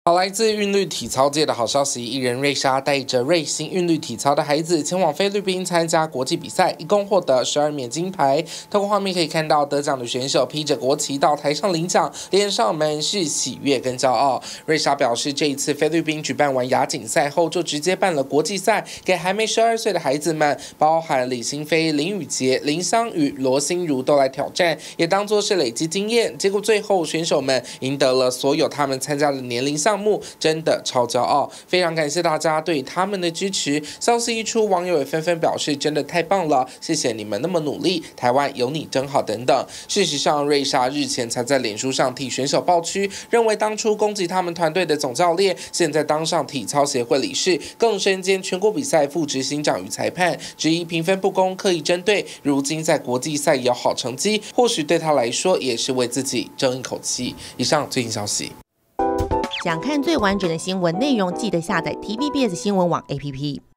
好，来自韵律体操界的好消息，艺人瑞莎带着瑞星韵律体操的孩子前往菲律宾参加国际比赛，一共获得12面金牌。透过画面可以看到，得奖的选手披着国旗到台上领奖，脸上满是喜悦跟骄傲。瑞莎表示，这一次菲律宾举办完亚锦赛后，就直接办了国际赛，给还没12岁的孩子们，包含李星飞、林宇杰、林香雨、罗心如都来挑战，也当作是累积经验。结果最后选手们赢得了所有他们参加的年龄项目，真的超骄傲，非常感谢大家对他们的支持。消息一出，网友也纷纷表示真的太棒了，谢谢你们那么努力，台湾有你真好等等。事实上，瑞莎日前才在脸书上替选手抱屈，认为当初攻击他们团队的总教练，现在当上体操协会理事，更身兼全国比赛副执行长与裁判，质疑评分不公，刻意针对。如今在国际赛也有好成绩，或许对他来说也是为自己争一口气。以上最新消息。 想看最完整的新闻内容，记得下载 TVBS 新闻网 APP。